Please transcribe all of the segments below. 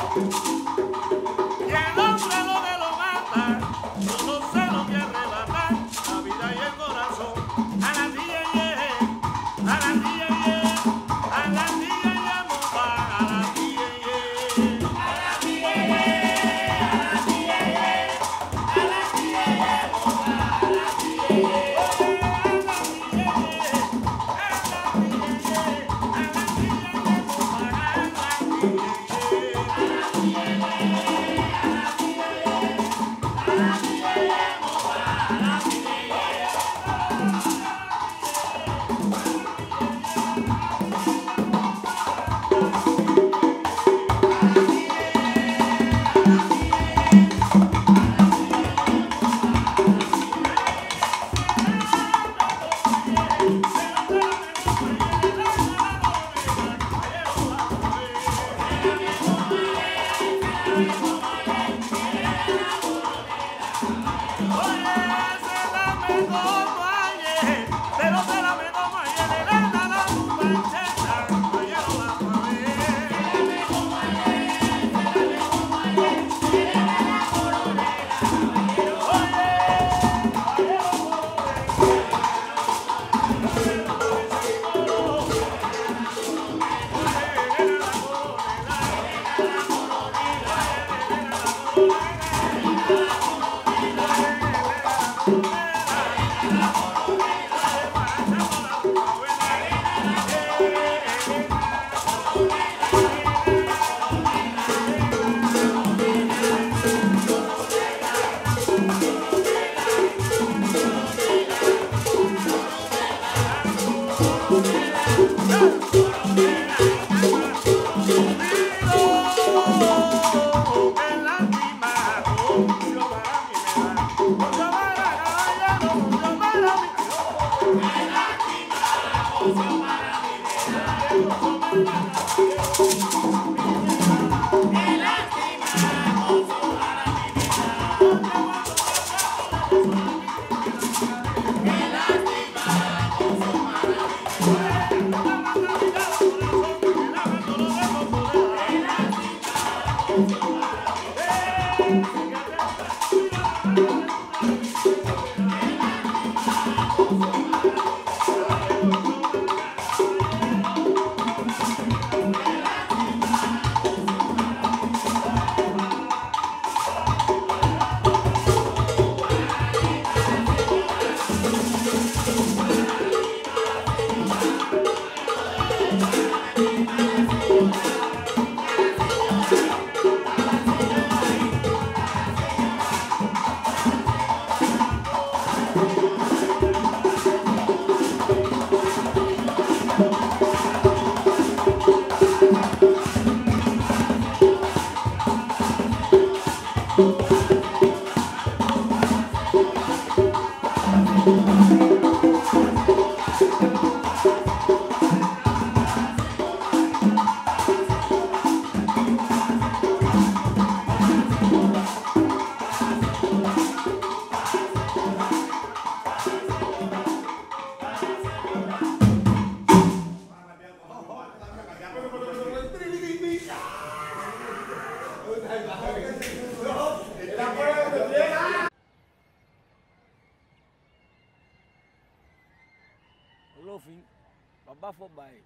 Y el hombre lo que lo mata, solo se lo que arrebata, la vida y el corazón. A la tía y a la tía y a la tía y a mopa, a la tía y a la tía y a la tía y a la tía y mopa, a la tía y Olofin, baba fo bai.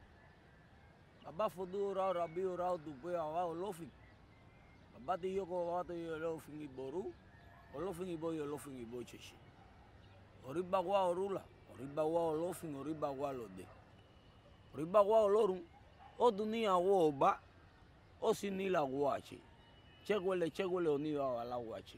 Baba fo do ra rabi ora do pe awa olofin. Baba ti yoko wa to olofin iboru. Olofin ibo yo olofin ibo cheshi. Oriba wa orula, oriba wa olofin, oriba wa lode. Oriba wa olorun. O dunia wo oba. O sinila wachi. Chegwele oni wa la wachi.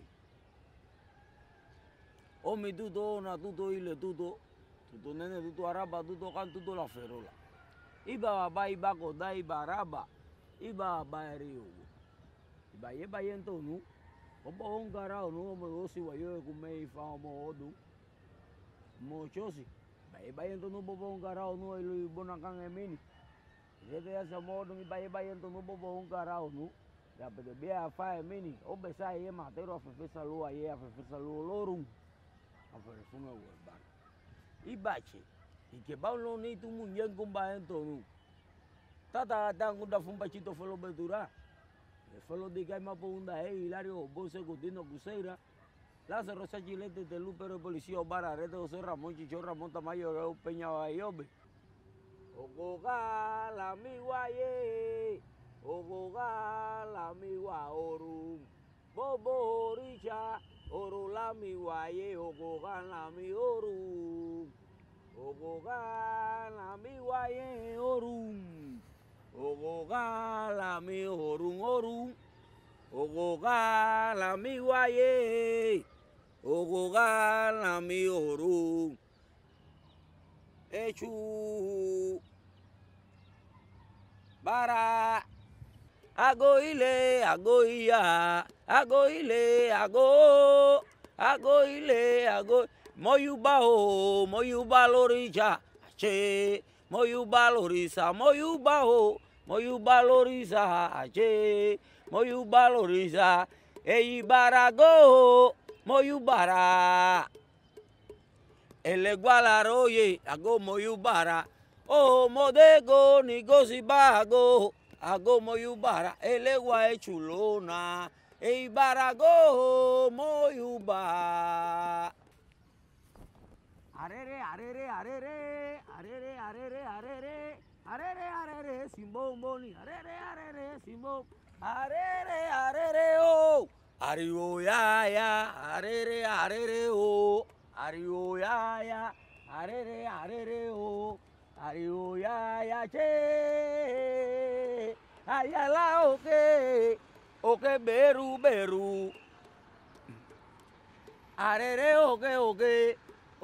O mi tuto na tuto ile tuto. Tuto nene, tuto araba, tuto kan, tuto la ferola. Iba baba, iba koda, iba araba. Iba baba eriogo. Iba yeba yento nu. Opo hongara nu, mo osi wa yo kume ifa mo odu. Mo chosi. Iba yeba yento nu, bobo hongara nu, ilu ibonakan emini. Jete ya se modo, iba yeba yento nu, bobo hongara nu. Ya pede bia fa emini. Obesa ye matero afefesa lu aye, afefesa lu olorum. Afefesa lu webana. Ibache, ike baulo ni tu munyen kumba ento nu. Tata tangu da fumba chito folo betura. Felo de Caima Punda, Hilario, Bose, Gutino, Cuseira, Lázaro Sachilete, Telú, pero Policía, Bararete, José Ramón, Chicho, Ramón Tamayo, Peña, Bayobe. Ogoga, la mi guaye, Ogoga, la mi guaorum, Bobo, Richa, Oro, la mi guaye, Ogoga, la mi orum, Ogoga, la mi guaye, orum. Ogoga la mi orum, Ogoga la mi guaye, Ogoga la mi orum, Echu bara, agoile, agoia, agoile, ago, moyuba loricha, che. Moyu valoriza, moyu bajo, moyu valoriza, aye, moyu valoriza, barago, moyu bara. El igualaroye, ago moyu bara, oh modego, ni bago, ago moyu bara, el igual chulona, barago, moyu bara. Arere, simbom boni, arere, simbom, arere, oh, ario ya, arere, oh, ario ya, arere, oh, ario ya, che, ayala, oke, beru, arere, oke,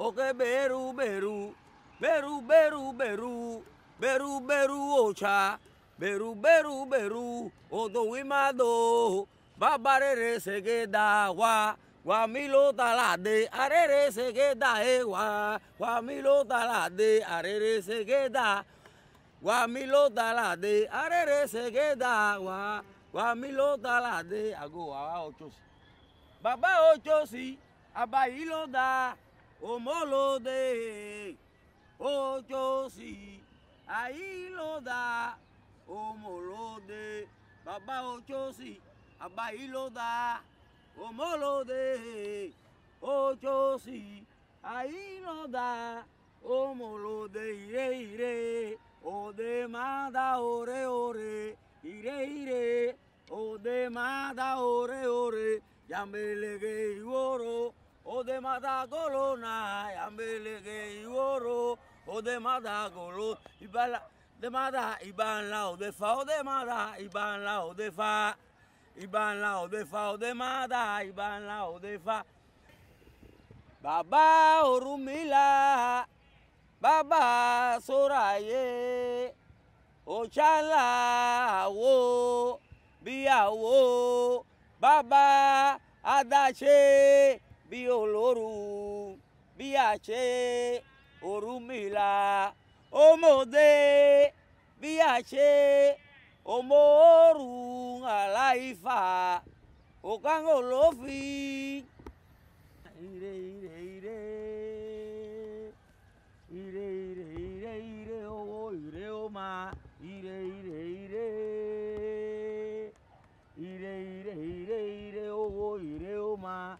beru, ocha, beru, odo wimado, babarere se queda, guamilo talade, arere se queda, guamilo talade, arere se queda, guamilo talade, arere se queda, guamilo talade, ago, ocho, baba ocho si, abailo da, omolode, ocho si, ahí lo da, omolode, baba ocho si, ahí lo da, omolode, ocho si, ahí lo da, omolode, ire, o de mada, ore, ire, o de mada, ore, ya me legué oro. O de mata colona, ambele oro, o de mata colona, de mata, iban lao de fa, o de mata, iban lao de fa, o de mata, iban lao de fa. Baba orumila, baba soraye, ochala wo, biya wo, baba adache. Bí olóru, bí àṣẹ, Ọ̀rúnmìlà, ọmọdé, bí àṣẹ, ọmọ òrùn àláìfà, òkàngò ló fi. Ire, owó, ire, ọmọ, ire, owó, ire, ọmọ.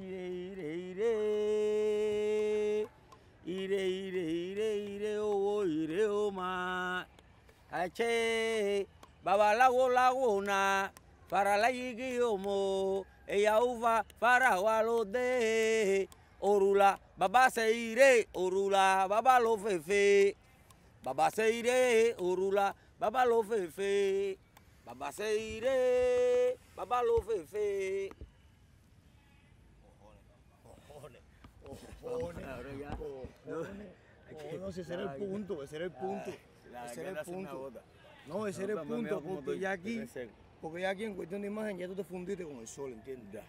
Ire, oh, ire, oh, ma. Ache, babalago laguna, para la yigiomo, ella uva, para walode, orula, baba se ire, orula, baba lo fefe, baba se ire, orula, baba lo fefe, baba se ire, baba lo fefe. No, ese era el punto, ese era el punto. No, ese era el punto, porque ya aquí en cuestión de imagen ya tú te fundiste con el sol, ¿entiendes?